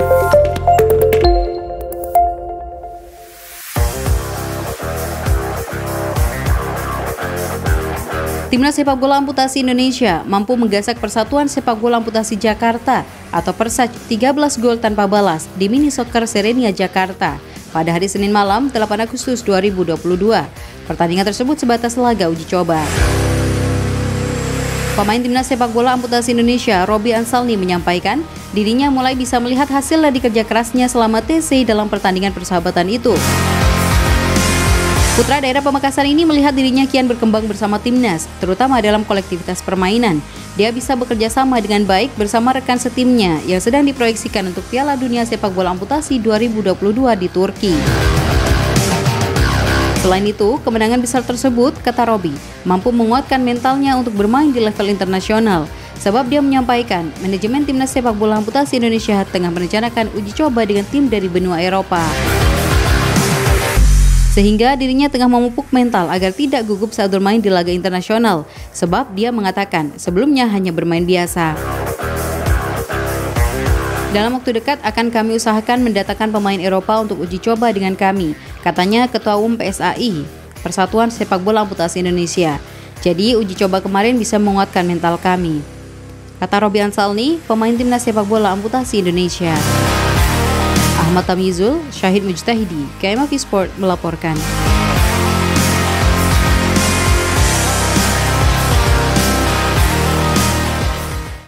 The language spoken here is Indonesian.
Timnas sepak bola amputasi Indonesia mampu menggasak Persatuan Sepak Bola Amputasi Jakarta atau Persaj 13 gol tanpa balas di Mini Soccer Serenia Jakarta pada hari Senin malam 8 Agustus 2022. Pertandingan tersebut sebatas laga uji coba. Pemain Timnas Sepak Bola Amputasi Indonesia, Robby Ansalni, menyampaikan dirinya mulai bisa melihat hasil dari kerja kerasnya selama TC dalam pertandingan persahabatan itu. Putra daerah Pamekasan ini melihat dirinya kian berkembang bersama timnas, terutama dalam kolektivitas permainan. Dia bisa bekerja sama dengan baik bersama rekan setimnya yang sedang diproyeksikan untuk Piala Dunia Sepak Bola Amputasi 2022 di Turki. Selain itu, kemenangan besar tersebut, kata Robby, mampu menguatkan mentalnya untuk bermain di level internasional. Sebab dia menyampaikan, manajemen Timnas Sepak Bola Amputasi Indonesia tengah merencanakan uji coba dengan tim dari benua Eropa. Sehingga dirinya tengah memupuk mental agar tidak gugup saat bermain di laga internasional, sebab dia mengatakan sebelumnya hanya bermain biasa. Dalam waktu dekat akan kami usahakan mendatangkan pemain Eropa untuk uji coba dengan kami, katanya Ketua Umum PSAI, Persatuan Sepak Bola Amputasi Indonesia. Jadi uji coba kemarin bisa menguatkan mental kami, kata Robby Ansalni, pemain Timnas Sepak Bola Amputasi Indonesia. Ahmad Tamizul, Syahid Mujtahidi, KMFI Sport melaporkan.